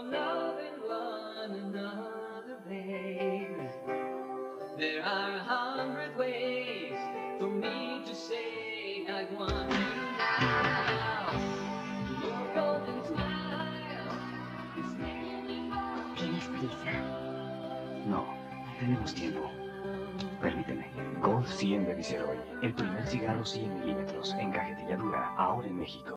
loving one another, babe. There are 100 ways for me to say I want you now. Your golden smile is making me. ¿Tienes prisa? No, tenemos tiempo. Permíteme. Gold 100 de Viceroy. El primer cigarro 100 milímetros en cajetilla dura, ahora en México.